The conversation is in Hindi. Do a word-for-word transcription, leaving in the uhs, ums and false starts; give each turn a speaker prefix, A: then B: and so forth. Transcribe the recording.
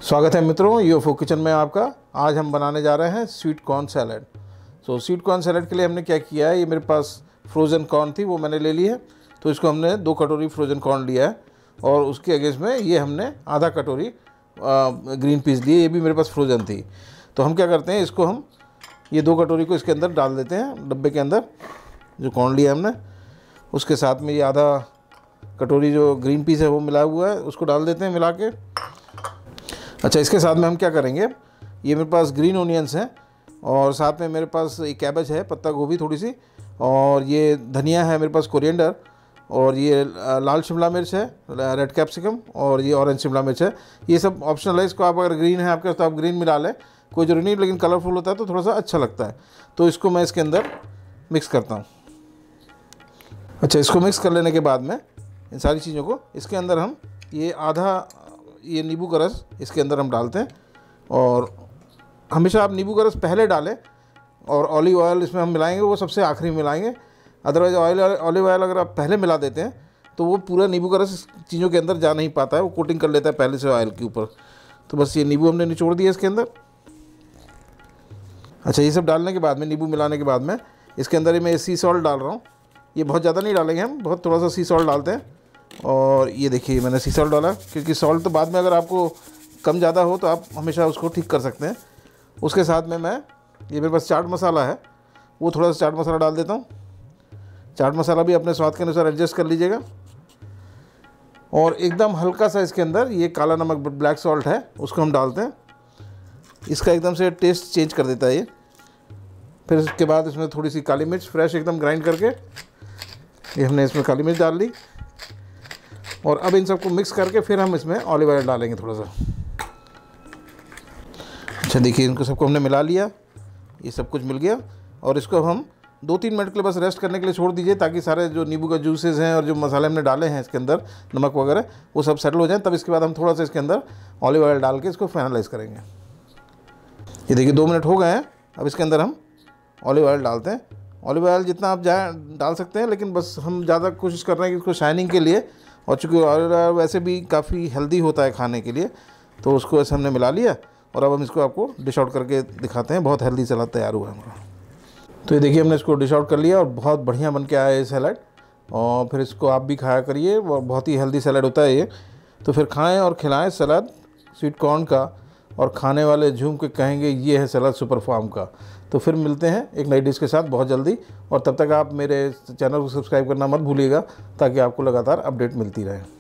A: स्वागत है मित्रों, यूएफओ किचन में आपका। आज हम बनाने जा रहे हैं sweet corn salad. So sweet corn salad के लिए हमने क्या किया है, ये मेरे पास फ्रोज़न कॉर्न थी, वो मैंने ले ली है। तो इसको हमने दो कटोरी फ्रोज़न कॉर्न लिया है और उसके अगेंस्ट में ये हमने आधा कटोरी ग्रीन पीस लिए, ये भी मेरे पास फ्रोज़न थी। तो हम क्या करते हैं, इसको हम ये दो कटोरी को इसके अंदर डाल देते हैं, डब्बे के अंदर जो कॉर्न लिया हमने। उसके साथ में ये आधा कटोरी जो ग्रीन पीस है वो मिला हुआ है, उसको डाल देते हैं मिला के। अच्छा, इसके साथ में हम क्या करेंगे, ये मेरे पास ग्रीन ओनियंस हैं और साथ में मेरे पास एक कैबेज है, पत्ता गोभी थोड़ी सी, और ये धनिया है मेरे पास, कोरिएंडर, और ये लाल शिमला मिर्च है, रेड कैप्सिकम, और ये ऑरेंज शिमला मिर्च है। ये सब ऑप्शनल है, इसको आप अगर ग्रीन है आपके पास तो आप ग्रीन मिला लें, कोई ज़रूरी नहीं, लेकिन कलरफुल होता है तो थोड़ा सा अच्छा लगता है। तो इसको मैं इसके अंदर मिक्स करता हूँ। अच्छा, इसको मिक्स कर लेने के बाद में इन सारी चीज़ों को इसके अंदर हम ये आधा ये नींबू का रस इसके अंदर हम डालते हैं। और हमेशा आप नींबू का रस पहले डालें और ऑलिव ऑयल इसमें हम मिलाएंगे, वो सबसे आखिरी में मिलाएंगे। अदरवाइज़ ऑयल ऑलिव ऑयल अगर आप पहले मिला देते हैं तो वो पूरा नींबू का रस चीज़ों के अंदर जा नहीं पाता है, वो कोटिंग कर लेता है पहले से ऑयल के ऊपर। तो बस ये नींबू हमने निचोड़ दिया इसके अंदर। अच्छा, ये सब डालने के बाद में, नींबू मिलाने के बाद में इसके अंदर मैं सी सॉल्ट डाल रहा हूँ। ये बहुत ज़्यादा नहीं डालेंगे हम, बहुत थोड़ा सा सी सॉल्ट डालते हैं। और ये देखिए मैंने सी सॉल्ट डाला, क्योंकि सॉल्ट तो बाद में अगर आपको कम ज़्यादा हो तो आप हमेशा उसको ठीक कर सकते हैं। उसके साथ में मैं ये मेरे पास चाट मसाला है, वो थोड़ा सा चाट मसाला डाल देता हूँ। चाट मसाला भी अपने स्वाद के अनुसार एडजस्ट कर लीजिएगा। और एकदम हल्का सा इसके अंदर ये काला नमक, ब्लैक सॉल्ट है, उसको हम डालते हैं। इसका एकदम से टेस्ट चेंज कर देता है ये। फिर उसके बाद इसमें थोड़ी सी काली मिर्च फ्रेश एकदम ग्राइंड करके ये हमने इसमें काली मिर्च डाल ली। और अब इन सबको मिक्स करके फिर हम इसमें ऑलिव ऑयल डालेंगे थोड़ा सा। अच्छा, देखिए इनको सबको हमने मिला लिया, ये सब कुछ मिल गया। और इसको हम दो तीन मिनट के लिए बस रेस्ट करने के लिए छोड़ दीजिए, ताकि सारे जो नींबू का जूसेस हैं और जो मसाले हमने डाले हैं इसके अंदर, नमक वगैरह, वो सब सेटल हो जाए। तब इसके बाद हम थोड़ा सा इसके अंदर ऑलिव ऑयल डाल के इसको फाइनलाइज़ करेंगे। ये देखिए दो मिनट हो गए हैं, अब इसके अंदर हम ऑलिव ऑयल डालते हैं। ऑलिव ऑयल जितना आप जा डाल सकते हैं, लेकिन बस हम ज़्यादा कोशिश कर रहे हैं कि इसको शाइनिंग के लिए, और चूँकि ऑलिव ऑयल वैसे भी काफ़ी हेल्दी होता है खाने के लिए, तो उसको ऐसे हमने मिला लिया। और अब हम इसको आपको डिश आउट करके दिखाते हैं। बहुत हेल्दी सलाद तैयार हुआ है हमारा। तो ये देखिए हमने इसको डिश आउट कर लिया और बहुत बढ़िया बन के आया ये सैलड। और फिर इसको आप भी खाया करिए, बहुत ही हेल्दी सैलड होता है ये। तो फिर खाएँ और खिलाएँ सलाद स्वीट कॉर्न का, और खाने वाले झूम के कहेंगे ये है सलाद सुपर फार्म का। तो फिर मिलते हैं एक नई डिश के साथ बहुत जल्दी। और तब तक आप मेरे चैनल को सब्सक्राइब करना मत भूलिएगा, ताकि आपको लगातार अपडेट मिलती रहे।